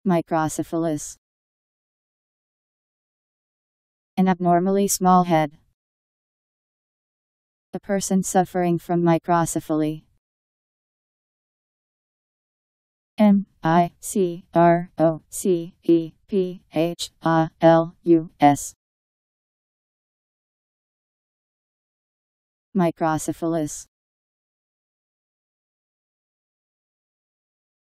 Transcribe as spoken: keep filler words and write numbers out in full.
Microcephalus. An abnormally small head. A person suffering from microcephaly. M I C R O C E P H A L U S. Microcephalus.